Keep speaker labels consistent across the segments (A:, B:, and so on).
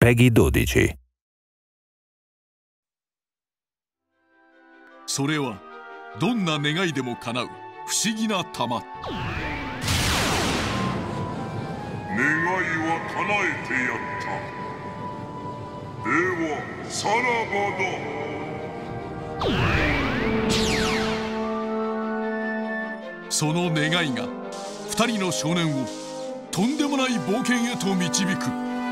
A: PEGI 12.
B: それはどんな願いでも叶う不思議な玉。
C: 願いは叶えてやった。ではさらばだ。
B: その願いが2人の少年をとんでもない冒険へと導く。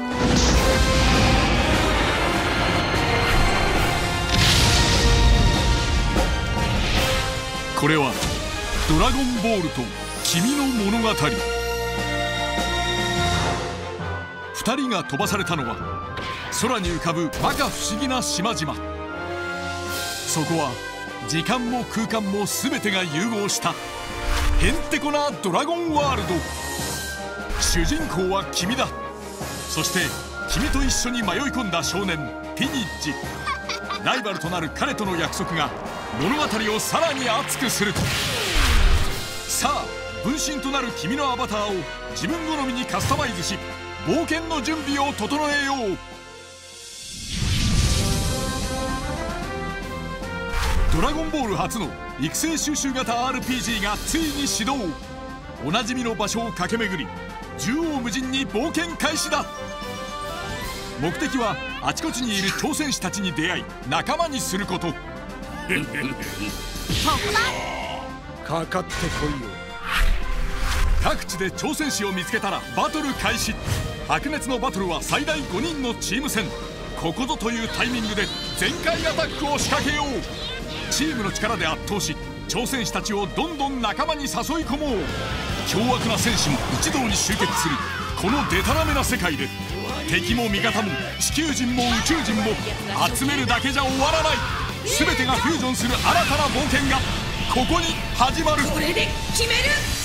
B: これは「ドラゴンボール」と「君の物語」。2人が飛ばされたのは空に浮かぶ摩訶不思議な島々。そこは時間も空間も全てが融合したへんてこなドラゴンワールド。主人公は君だ。そして君と一緒に迷い込んだ少年ピニッジ。ライバルとなる彼との約束が物語をさらに熱くする。さあ分身となる君のアバターを自分好みにカスタマイズし冒険の準備を整えよう。ドラゴンボール初の育成収集型 RPG がついに始動。おなじみの場所を駆け巡り縦横無尽に冒険開始だ。目的はあちこちにいる挑戦士たちに出会い仲間にすること。
D: かかってこいよ。
B: 各地で挑戦士を見つけたらバトル開始。白熱のバトルは最大5人のチーム戦。ここぞというタイミングで全開アタックを仕掛けよう。チームの力で圧倒し挑戦士たちをどんどん仲間に誘い込もう。凶悪な戦士も一堂に集結するこのデタラメな世界で敵も味方も地球人も宇宙人も集めるだけじゃ終わらない。全てがフュージョンする新たな冒険がここに始まる。
E: これで決める。